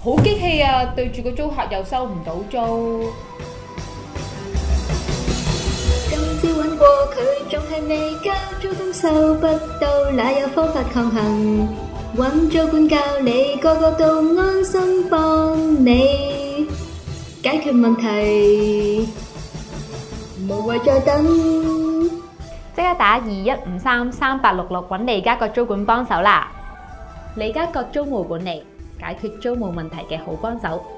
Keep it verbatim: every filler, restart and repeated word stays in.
好激氣啊！對住個租客又收唔到租。 今朝揾過佢，仲係未交租金收不到，哪有方法抗衡？揾租管教你，個個都安心幫你解決問題，無謂再等。 即刻打二一五三三八六六揾利嘉閣租管幫手啦！利嘉閣租務管理，解決租務問題嘅好幫手。